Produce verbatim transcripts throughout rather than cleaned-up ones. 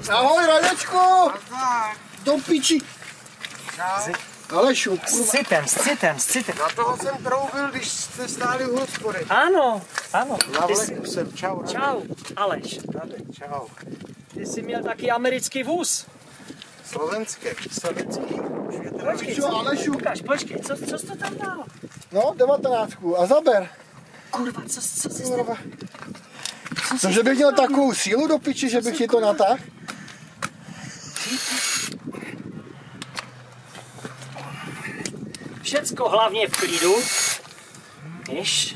Ahoj, Radečku! Do piči! Alešu, S citem, s citem, s citem. Na toho jsem troubil, když jste stáli u hospody. Ano, ano. Na Ty vleku jsi... jsem, čau. Radek. Čau, Aleš. Radek, čau. Ty jsi měl taky americký vůz. Slovenské. Slovenský. Počkej, Co, Alešu? Lukáš, počkej, co, co jsi to tam dal? No, devatenáctku. A zaber. Kurva, co, co jsi Kurva. Co To, že bych měl takovou sílu do piči, že bych ti to natáhl? Všecko hlavně v klidu. Víš?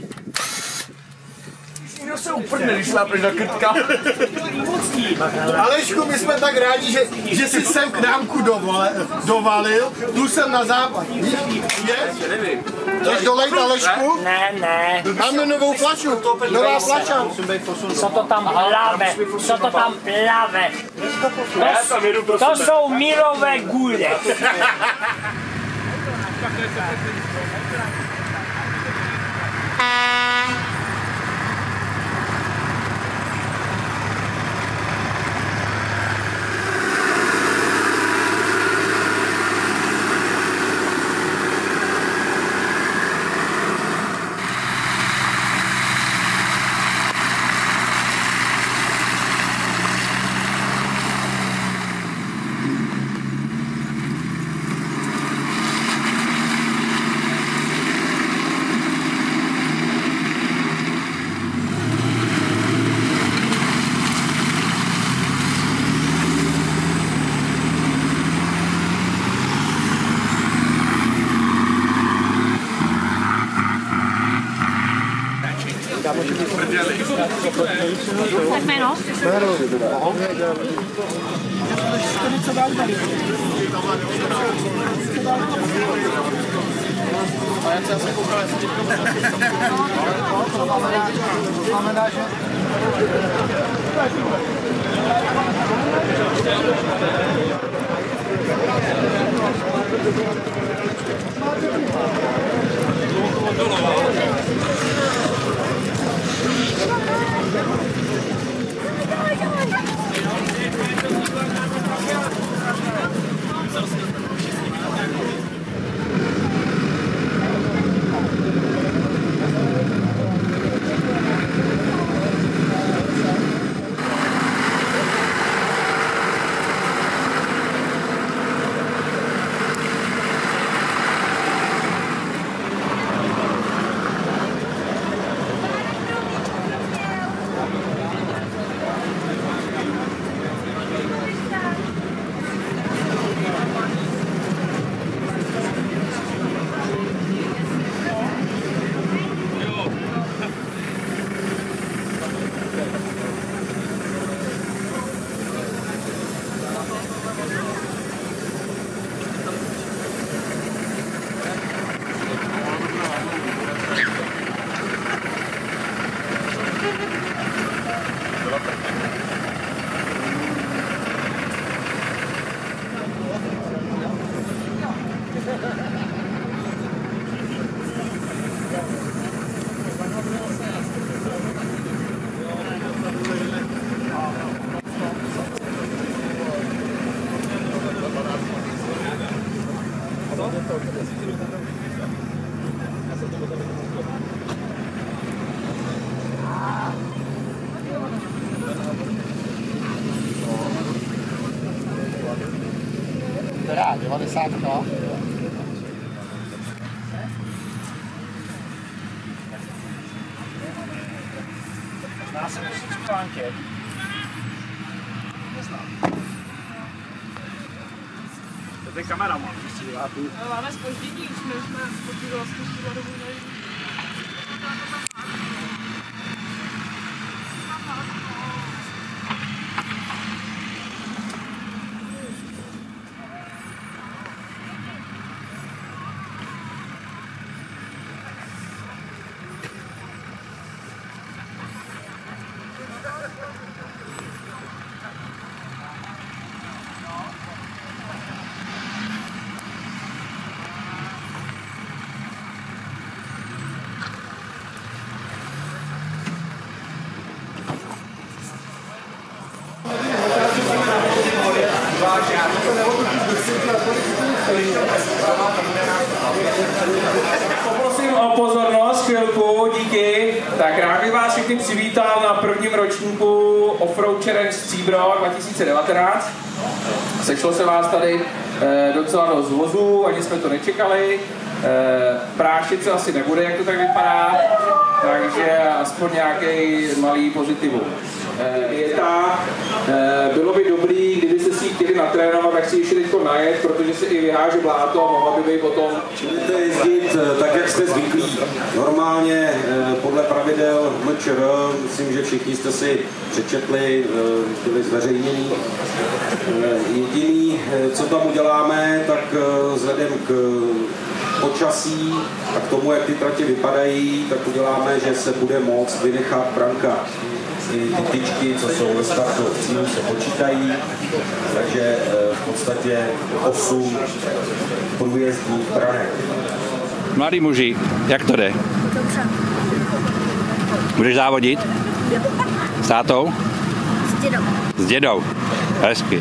No se uprdne, když šlápneš na krtka. Alešku, my jsme tak rádi, že, že jsi sem k námku dovale, dovalil. Tu jsem na západ. Je? Nevím. Chceš dolejt, Alešku? Ne, ne. Máme novou flašu. Nová flaša. Co to tam plave? Co to tam plave? To, to jsou mírové gule. Tak jméno? Která, devadesátka? Zná se musí čpánky. To je kameraman. Máme zpoždění, už jsme, jsme zpoždění vlastně štěla dobu nejde. Poprosím o pozornost chvilku, díky. Tak rád bych vás všechny přivítal na prvním ročníku Offroad Challenge Stříbro dva tisíce devatenáct. Sešlo se vás tady e, docela dost vozů, ani jsme to nečekali. E, prášit se asi nebude, jak to tak vypadá, takže aspoň nějaký malý pozitivum. E, věta, e, bylo by dobrý, kdyby se si chtěli natrénovat, tak si ještě teďko najet, protože se i vyháže bláto a mohla by být potom. Můžete jezdit tak, jak jste zvyklí. Normálně podle pravidel M Č R, myslím, že všichni jste si přečetli, byli zveřejnění. Jediný, co tam uděláme, tak vzhledem k počasí a k tomu, jak ty tratě vypadají, tak uděláme, že se bude moct vynechat branka. I ty tyčky, co jsou ve startu v cílu, se počítají, takže v podstatě osm průjezdních branek. Mladý muži, jak to jde? Dobře. Budeš závodit? Jo. S tátou? S dědou. S dědou. Hezky.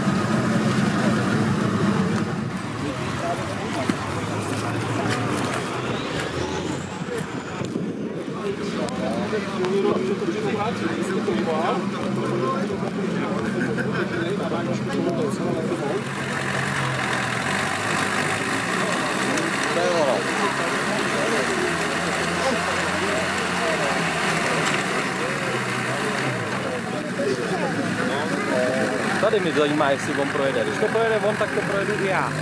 Tady mi zajímá, jestli on projede. Když to projede on, tak to projedu i já.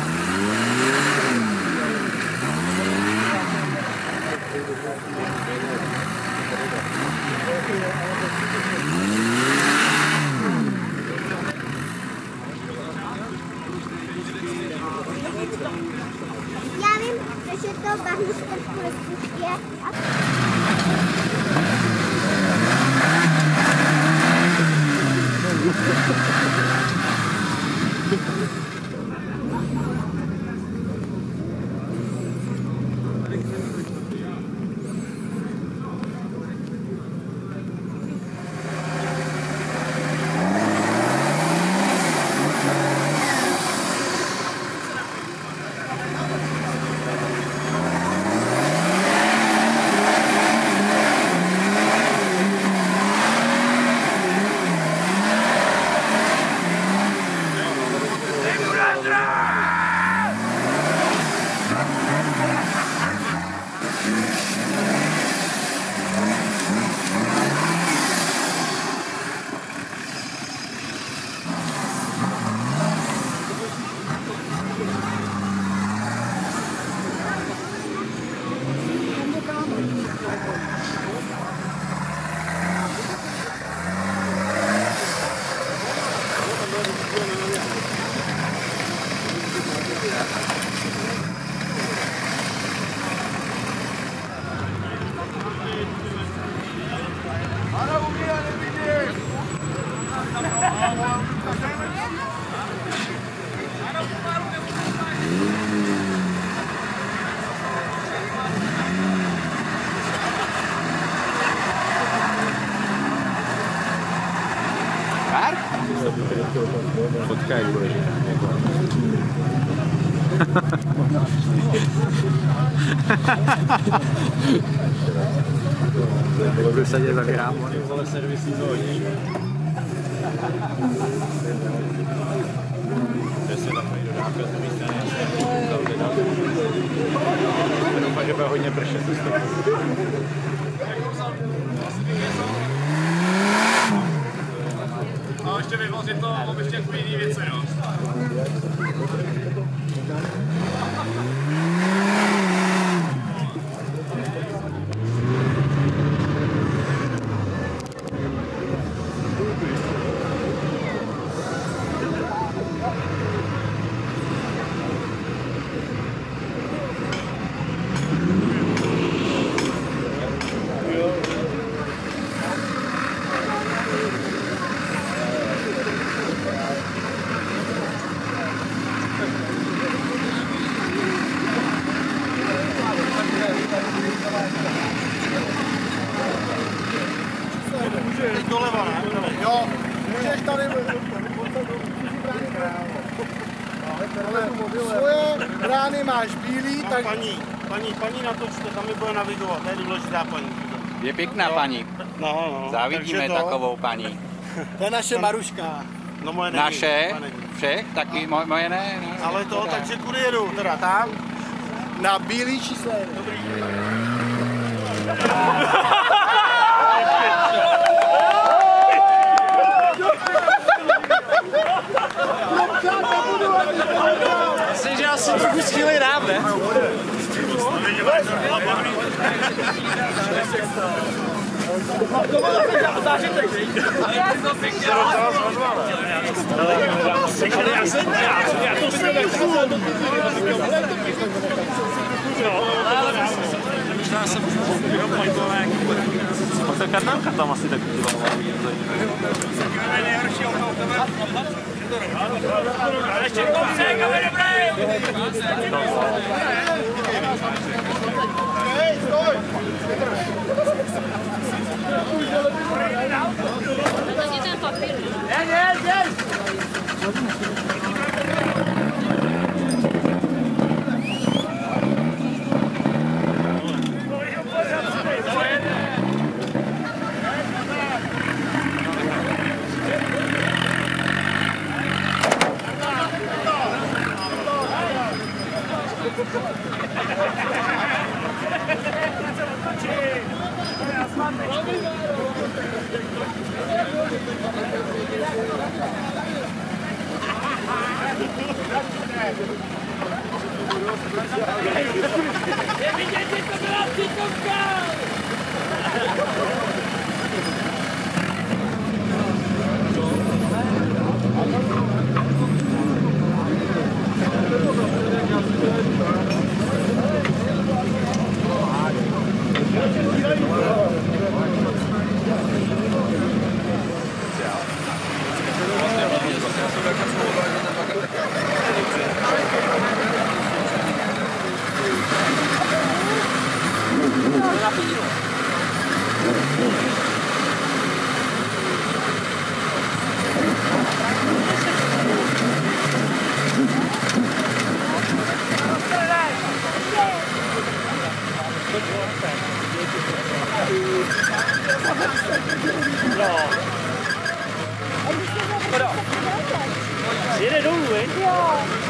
Já vím, že to bahnička je. Fotka je důležitá. Budu sedět za grámony, vole servisní nož. Kde se tam nejde dávka z druhé strany, já jsem koukal, kde dávka. Doufám, že bude hodně pršet. A ještě vyvozit to, mám ještě takový jiný věci, jo. tak... Paní, paní, paní natočte, tam mi bude navigovat, to je důležitá paní. Je pěkná paní. No, no. Závidíme to... takovou paní. To je naše Maruška. No moje není. Naše? Všech? Taky moje, moje ne? No, ale to, takže kudy jedu? Teda tam? Na bílý čísle. Dobrý. Myslím, že asi trochu skvělý rám, ne? Ta karnámka tam asi taky dělala. Ještě kopce, kamer dobrý! Hej, stoj! Ani ten papír. Jeď, jeď, jeď! Nevidíte, to byla citovka! Jede dolů, viď? Jo.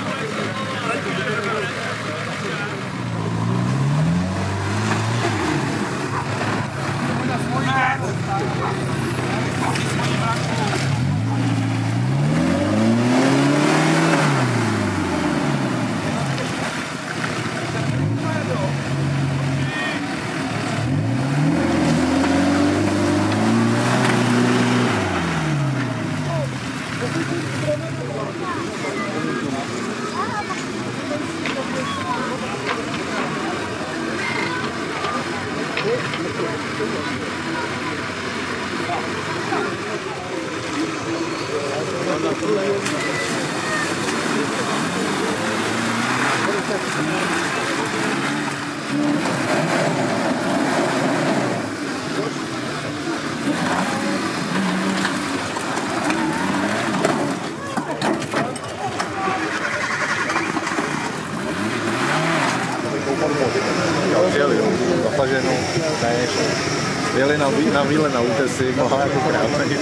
Zapaženou, ne, jeli na, na výlet na útesy, mohla jako krávnej.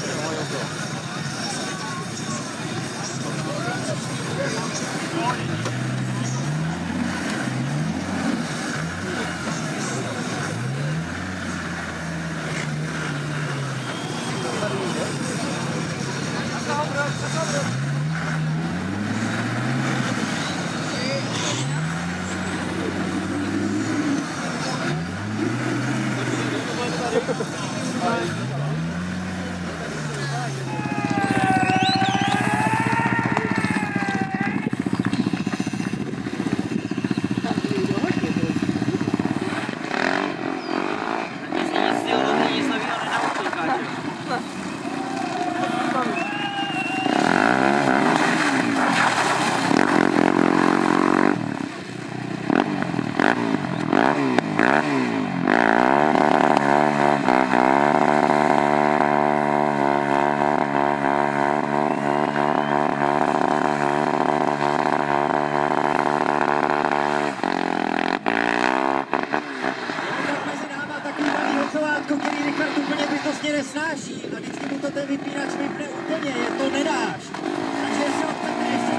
Nesnáší a vždycky mu to ten vypínač vypne úplně, je to nedáš. Takže jestli ho chcete ještě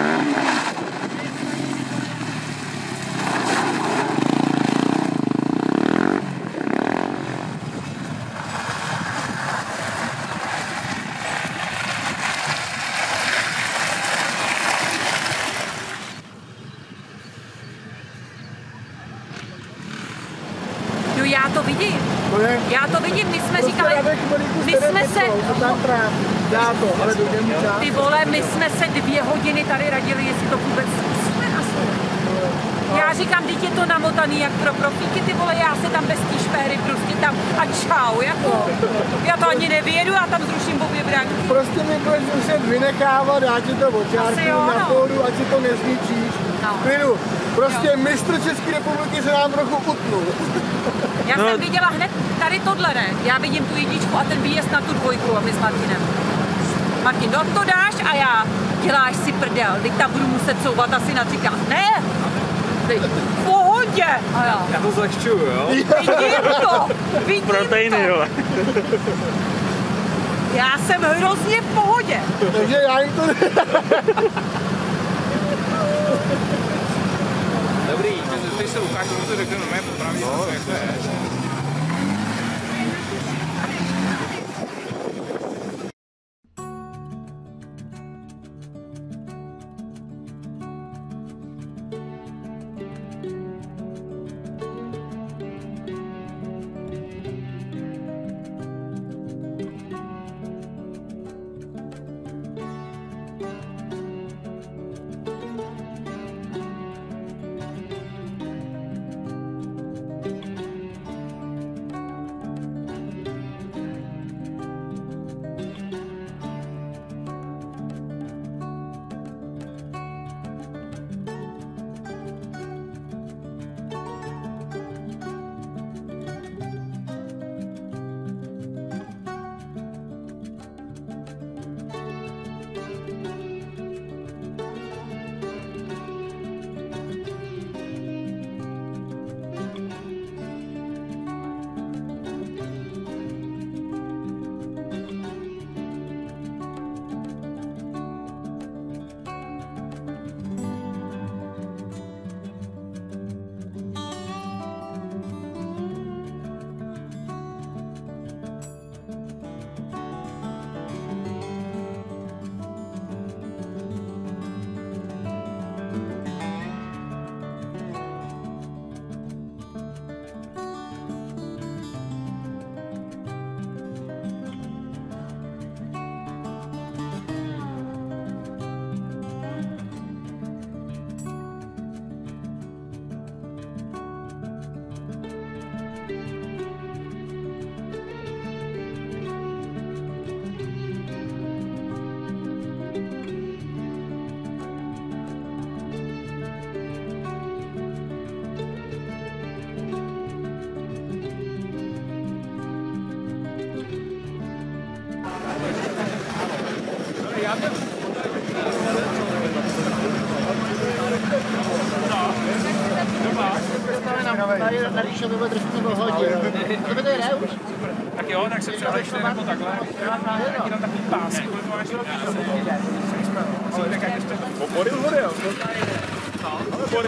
Jo, já to vidím. Já to vidím, my jsme říkali, my jsme se, ty vole, my jsme se dvě hodiny tady radili, jestli to vůbec zkusíme aspoň. Já říkám, teď je to namotaný jak pro profíky, ty vole, já se tam bez té špéry prostě tam a čau, jako. Já to ani nevědu, já tam zruším obě bránky. Prostě mi budeš muset vynechávat, dát ti to očárku na pódu, ať si to nezničíš. Klidu, prostě jo. Mistr České republiky se nám trochu utnul. Já no. jsem viděla hned tady tohle, ne? Já vidím tu jedničku a ten výjezd na tu dvojku a my s Martinem. Martin, no to dáš a já, děláš si prdel, teď tam budu muset couvat asi na třikrát. Ne! Teď, v pohodě! A já. Já to zlehčuju, jo? Vidím to! Vidím Proteiny, to! jo. Já jsem hrozně v pohodě. Takže já jim to... Dobrý, teď se Lukáš, mu to řekne, no mé popravdě, no, jak to je. Tady na Líšovi bude trošku hodin. To by to jde už? Tak jo, tak se přelečte nebo takhle. Jaký tam takový pásky. Opory už vody, jo? Opory.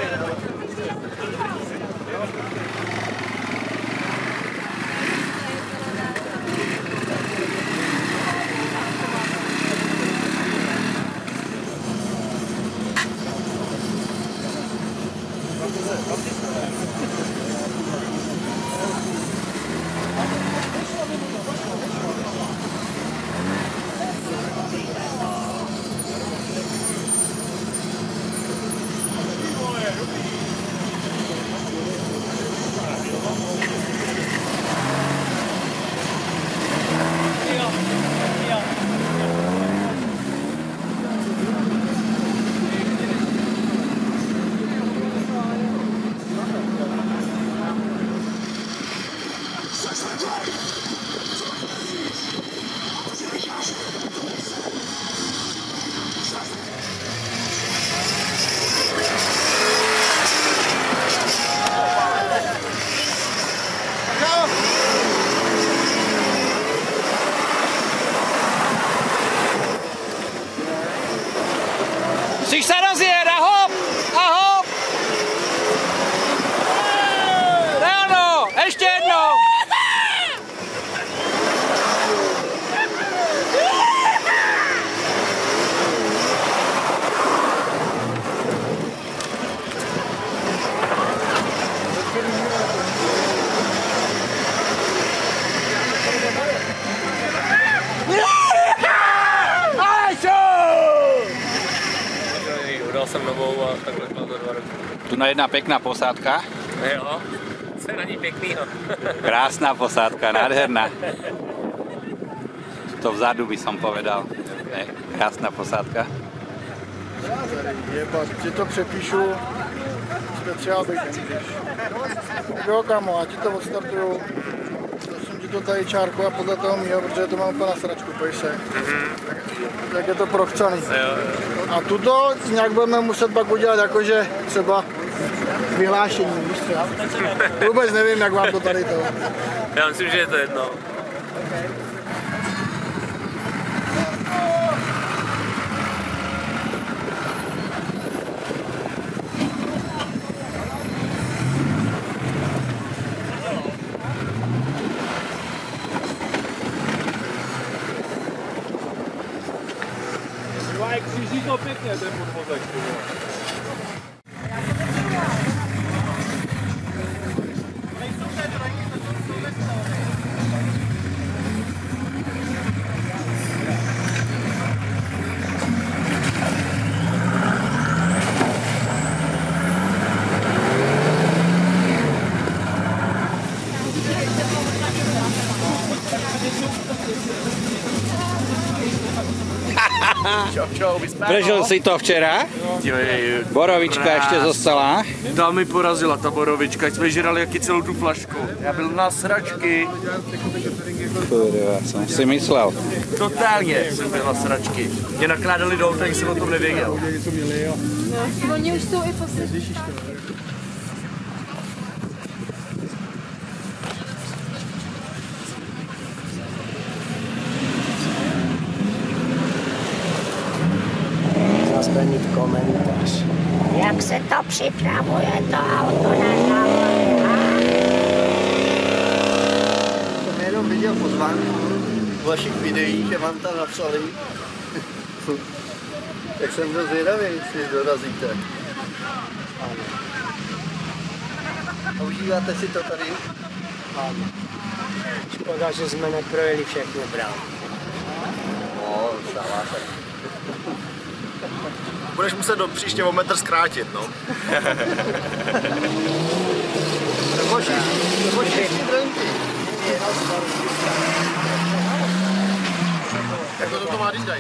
Musíš se rozjet, a hop, a hop. Ráno, ještě jednou. Udal jsem novou a takhle to dva roky. Tu na jedna pěkná posádka. Jo, co je na ní pěknýho. Krásná posádka, nádherná. To vzadu by som povedal. Ne, krásná posádka. Jeba, ti to přepíšu, speciál bych nemůžeš. Jo kamo, a ti to odstartuju. Prosím ti to tady čárku a podle toho mýho, protože to mám úplně na sračku, pojď se. Tak je to prochcaný. A tuto nějak budeme muset pak udělat jakože třeba vyhlášení, víš co? Vůbec nevím, jak vám to tady to. Já myslím, že je to jedno. Jak kříží to pěkně, ten podvozek. Prežil si to včera? Borovička ještě zostala. Ta mi porazila, ta borovička, jsme žrali jaký celou tu flašku. Já byl na sračky. Kurva, jsem si myslel. Totálně jsem byl na sračky. Mě nakládali dolů, tak jsem o tom nevěděl. No, oni už jsou i poslední. Zase mít komentář. Jak se to připravuje, to auto na závod? Jsem jenom viděl pozvánku v vašich videích, že vám tam napsali. Tak jsem byl zvědavý, jestli dorazíte. Ano. A užíváte si to tady? Ano. Škoda, že jsme neprojeli všechny brány. No, stává se. Budeš muset do příště o metr zkrátit, no. Nebo všichni, nebo všichni drenky. Jak to to má dýdaj?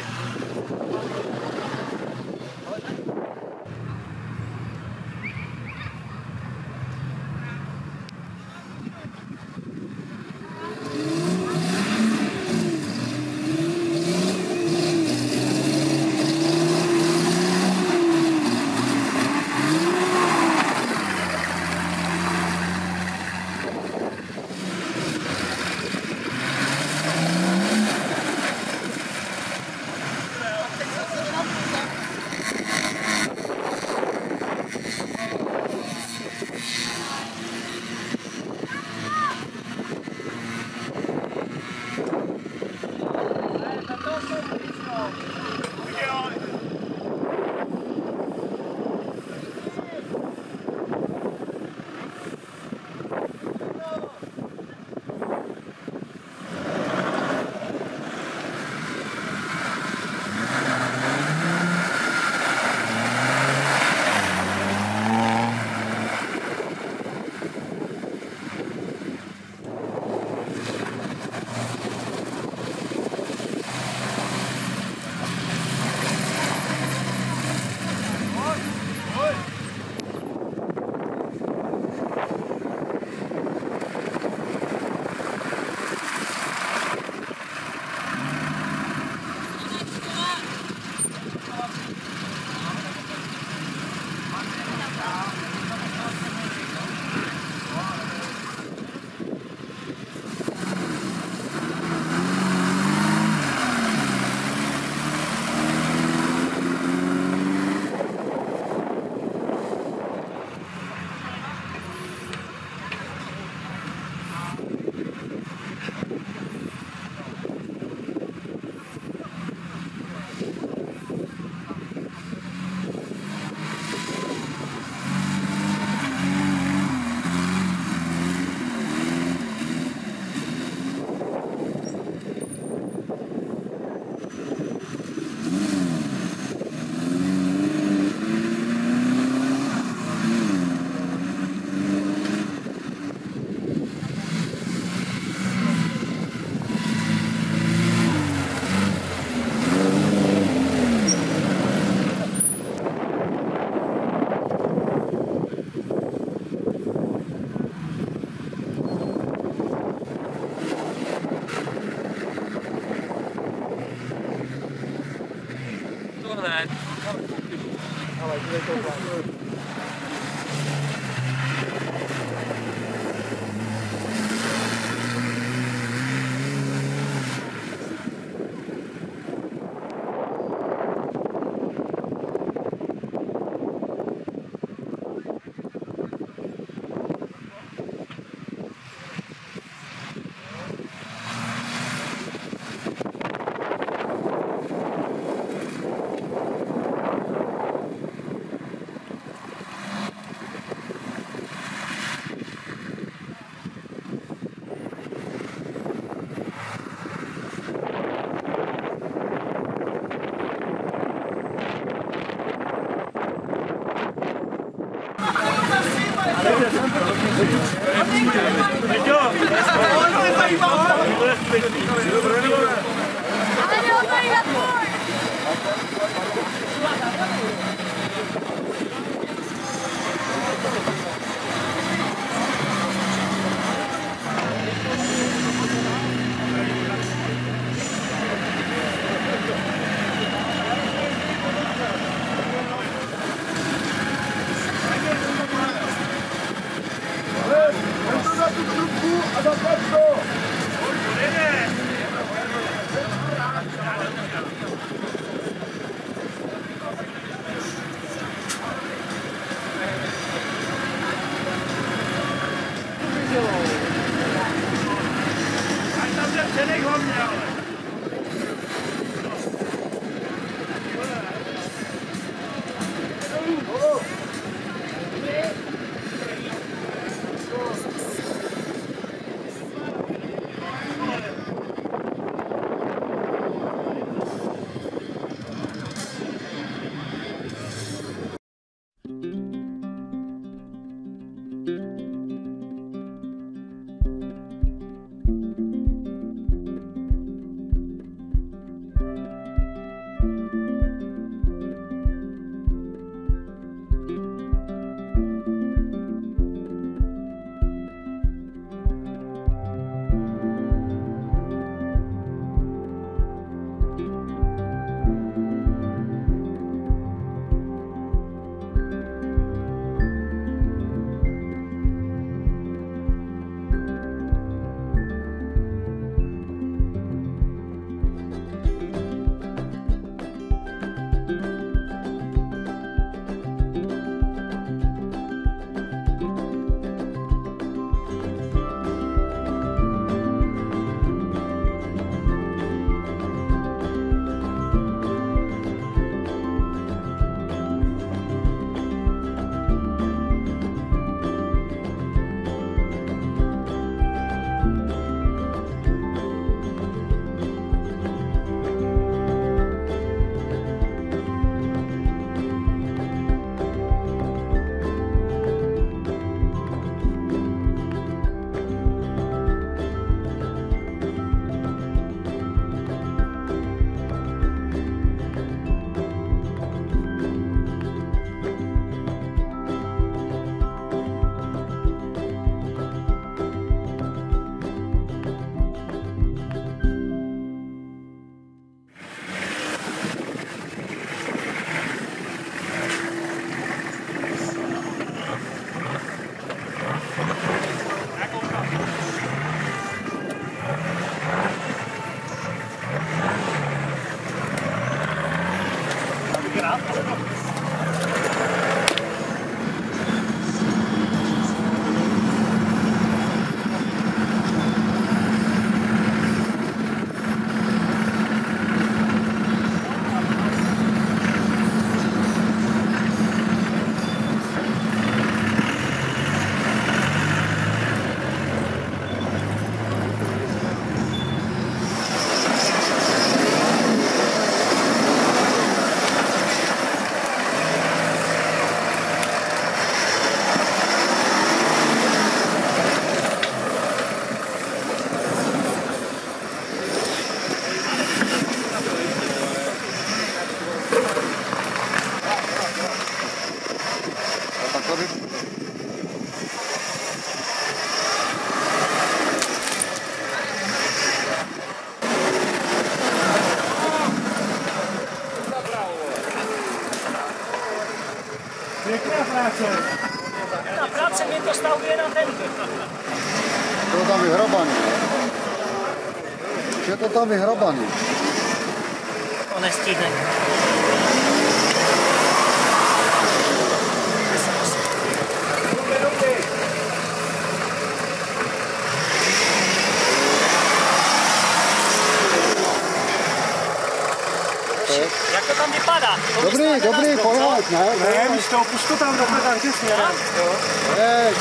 Pěkná práce. Ta práce mi to stavuje na ten. Je to tam vyhrabaný. Je to tam vyhrabaný. To nestihne. Jak to tam vypadá? To Dobrý, dobrý, pojď, ne? Ne, místo, pušť to tam do tanky směrem. Jeď.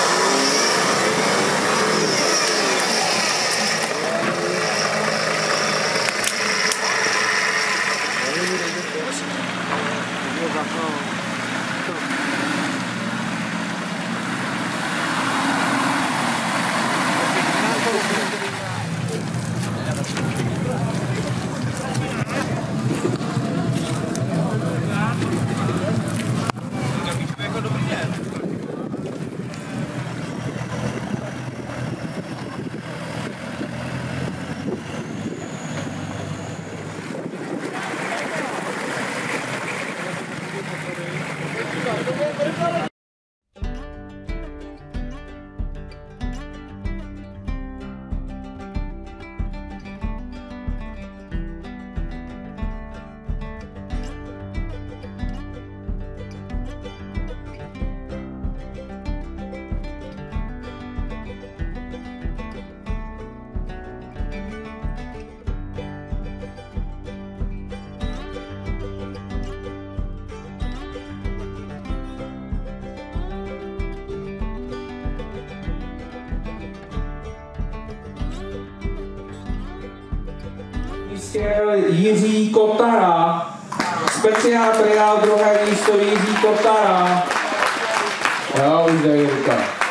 Jiří Kotara. Speciál triál druhé místo Jiří Kotara. Jo, už jde Jirka.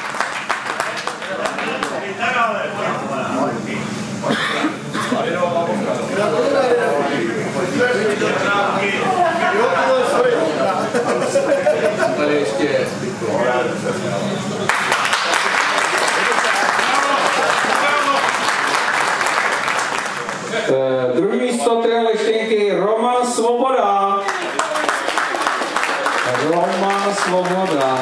Tady ještě Uh, druhý místo triál štěnky Roman Svoboda. Roman Svoboda.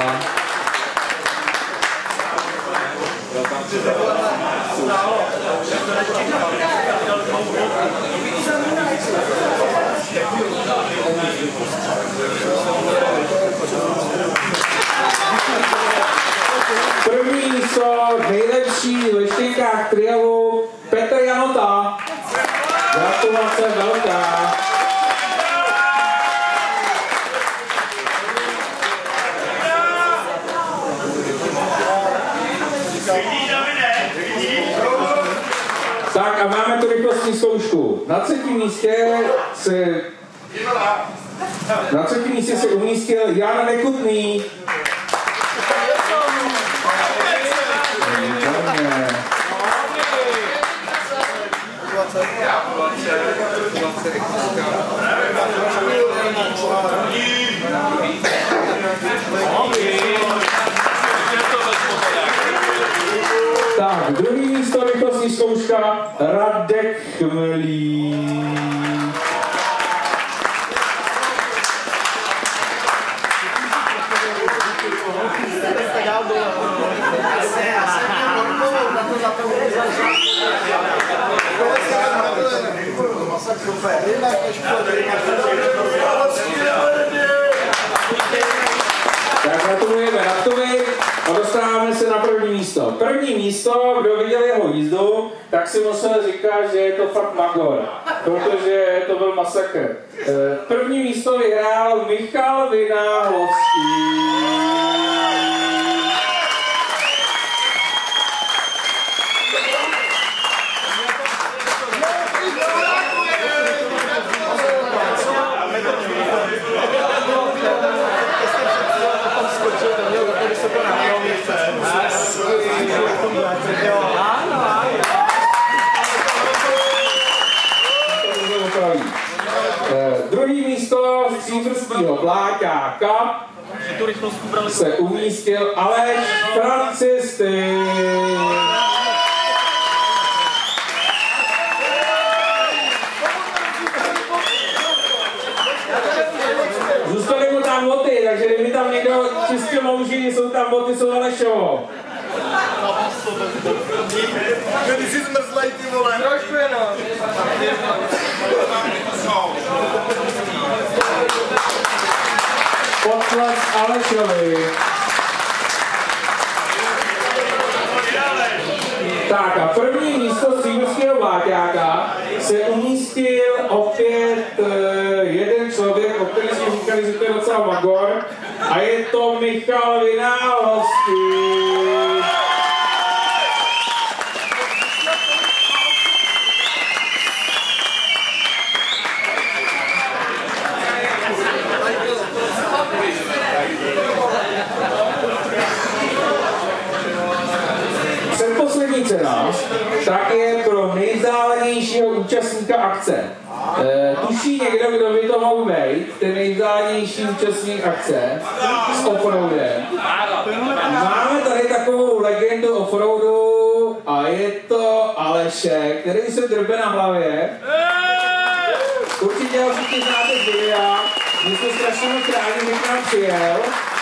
První místo nejlepší ve štěnkách triálu Petr Janota. Gratulace velká. Tak a máme tu rychlostní zkoušku. Na třetím místě se na třetím místě se umístil Jan Nekutný. Tak, druhý místo rychlostní zkouška Radek Chmelík. Super. místo, kdo viděl jeho jízdu, tak si musel říkat, že je to fakt magor, protože to byl masakr. První místo vyhrál Michal Vynáhovský. Druhý místo stříbrského vláťáka se umístil Aleš Francisty. Zůstaly mu tam boty, takže kdyby tam někdo čistě louží, jsou tam boty, jsou Alešovo. Ty jsi zmrzlej, ty vole. Trošku jenom. Potlesk Alešovi. Tak a první místo stříbrského vláťáka se umístil opět uh, jeden člověk, o který jsme říkali, že to je docela magor, a je to Michal Vynáhovský. Předposlední cena tak je pro nejvzdálenějšího účastníka akce. E, tuší někdo, kdo by to mohl být, ten nejvzdálenější účastník akce s offroadem. Máme tady takovou legendu offroadu a je to Alešek, který se drbe na hlavě. Určitě ho všichni znáte z videa, my jsme strašně moc rádi, že k nám přijel.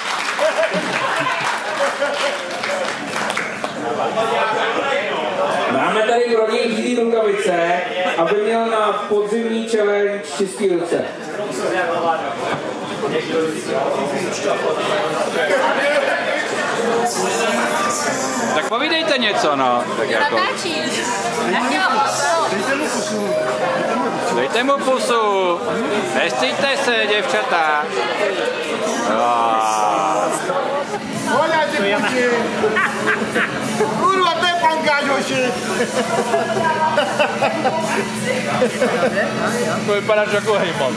Máme tady pro něj živý rukavice, aby měl na podzimní challenge čistý ruce. Tak povídejte něco, no. Tak jako. Dejte mu pusu. Nestýďte se, děvčata. Hoďa, ty puti. Kurva, to je pankáč, hoši. To vypadáš jako hejman.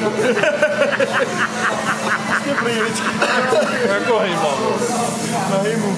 Jako hejman. Na hejmu.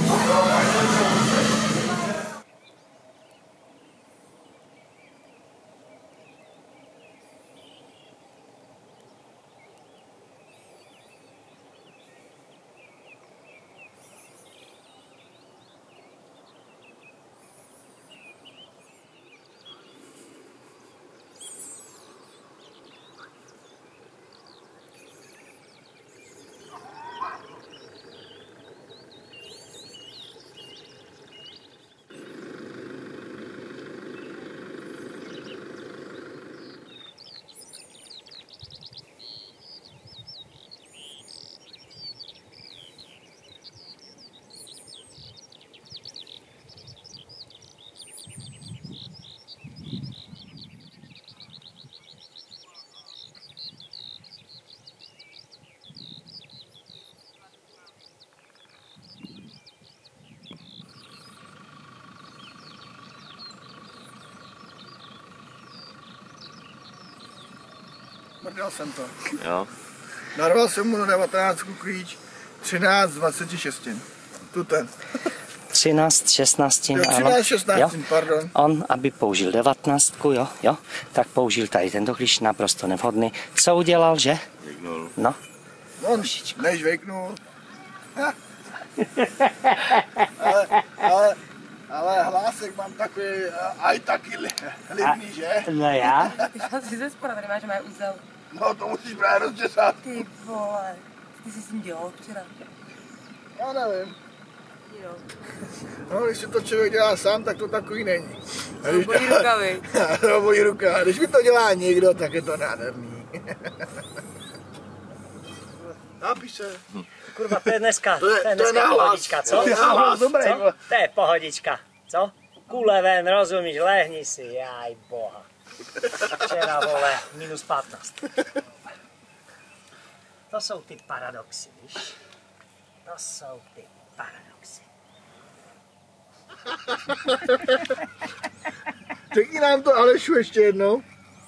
Mrdal jsem to. Jo. Narval jsem mu na devatenáctku klíč třináct dvacet šest. Tu ten. třináct šestnáct, jo, třináct šestnáct, pardon. On, aby použil devatenáctku, jo, jo, tak použil tady tento klíč, naprosto nevhodný. Co udělal, že? Vyknul. No. On, než vyknul. ale, ale, ale hlásek mám takový, aj taky libný, že? No já? Ty jsi ze spora, tady máš mé úzel. No to musíš právě rozčesat. Ty vole, ty jsi s tím dělal včera. Já nevím. Jo. No, když si to člověk dělá sám, tak to takový není. Robojí rukavy. Robojí ruka. Když mi to dělá někdo, tak je to nádherný. Napiš se. Kurva, to je dneska, to je, to je dneska to je pohodička, co? To je nahlas, dobrý. Co? To je pohodička. Co? Kule ven, rozumíš, lehni si, jaj boha. Včera, vole, minus patnáct. To jsou ty paradoxy, víš? To jsou ty paradoxy. Řekni nám to, Alešu, ještě jednou.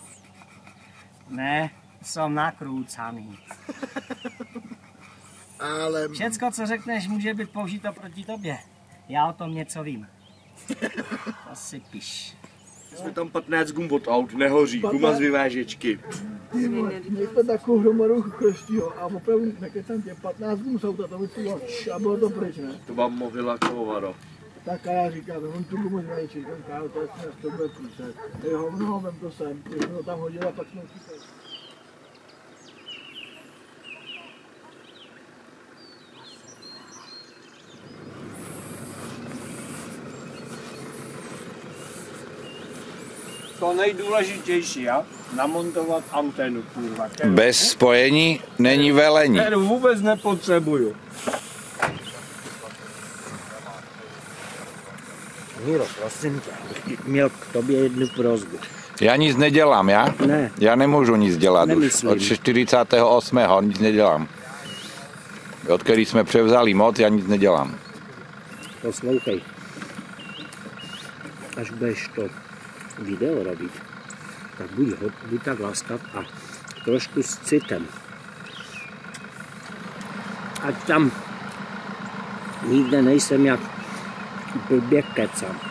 Ne, jsem nakrůcaný. Ale... Všecko, co řekneš, může být použito proti tobě. Já o tom něco vím. To si píš. Jsme tam patnáct gum od aut, nehoří, guma z vyvážečky. Ty vole, my jsme takovou hromadu chrstí, a opravdu nekecám tě, patnáct gum z auta, to vyšlo a bylo to pryč, ne? To vám mluvila kovaro. Tak a já říkám, on tu gumu z vyvážečky, říkám, kámo, to je směs, to bude průsed. Ty hovno, vem to sem, ty jsme to tam hodili a pak jsme utíkali. To nejdůležitější, ja? Namontovat antenu, kurva. Kterou... Bez spojení není velení. Kterou vůbec nepotřebuju. Míro, prosím tě, měl k tobě jednu prosbu. Já nic nedělám, já? Ne. Já nemůžu nic dělat Nemyslím. už. Od čtyřicátého osmého nic nedělám. Od který jsme převzali moc, já nic nedělám. Poslouchej. Až budeš to video robit, tak buď, buď tak laskav a trošku s citem. Ať tam nikde nejsem jak blbě kecam.